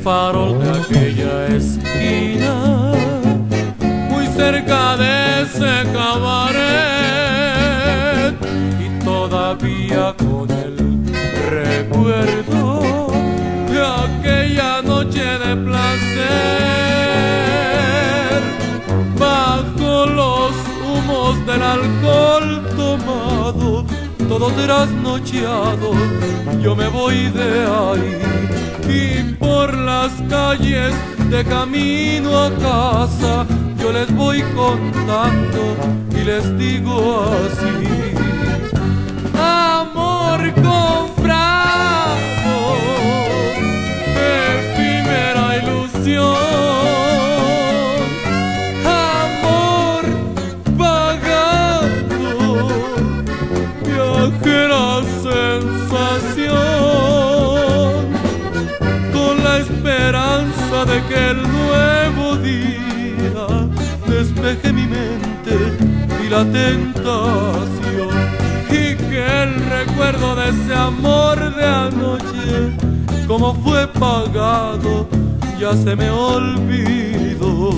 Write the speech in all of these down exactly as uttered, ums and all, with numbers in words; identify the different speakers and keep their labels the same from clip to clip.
Speaker 1: farol de aquella esquina, muy cerca de ese cabaret, y todavía con el recuerdo de aquella noche de placer, bajo los humos del alcohol tomado, todo trasnocheado, yo me voy de ahí, y por las calles de camino a casa yo les voy contando y les digo así: amor comprado, efímera ilusión, amor pagado, viajera sensación, con la esperanza de que el nuevo día despeje mi mente y la tentación, y que el recuerdo de ese amor de anoche, como fue pagado, ya se me olvidó.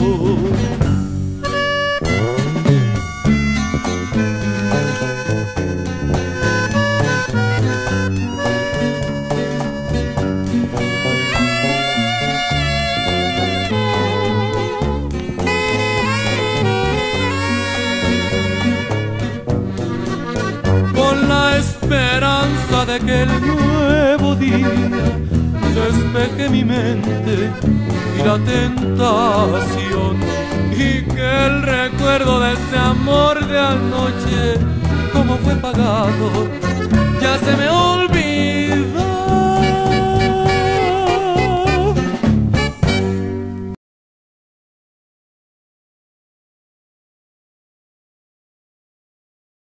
Speaker 1: Esperanza de que el nuevo día despeje mi mente y la tentación, y que el recuerdo de ese amor de anoche, como fue pagado, ya se me olvidó.